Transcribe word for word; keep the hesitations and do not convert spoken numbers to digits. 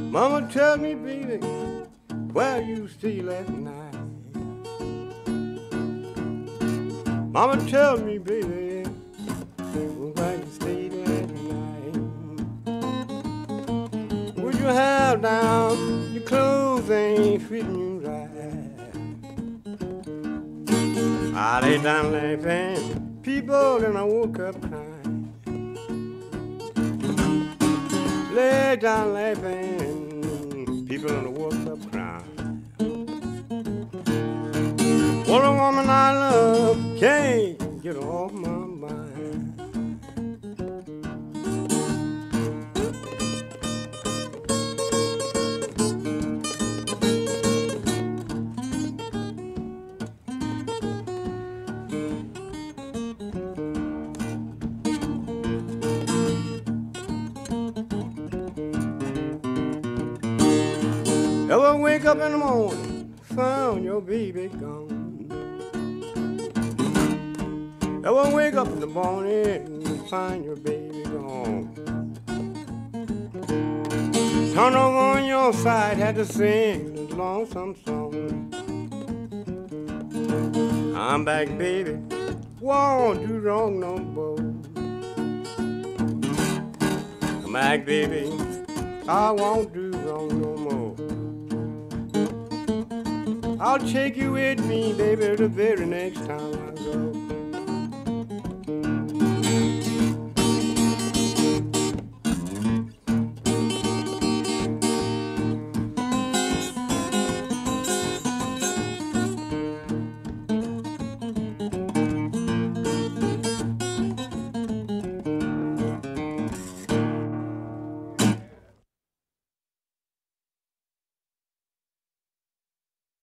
Mama, tell me, baby, where you stay last night. Mama, tell me, baby, where you stayed last night. Would you have down your clothes ain't fitting you right? I lay down laughing, people, and I woke up crying. Lay down laughing, people, and I woke up crying. Well, a woman I love can't get off my mind. Ever wake up in the morning, found your baby gone. Ever wake up in the morning and find your baby gone. Turn over on your side, had to sing this lonesome song. I'm back, baby, won't do wrong no more. I'm back, baby, I won't do wrong no more. I'll take you with me, baby, the very next time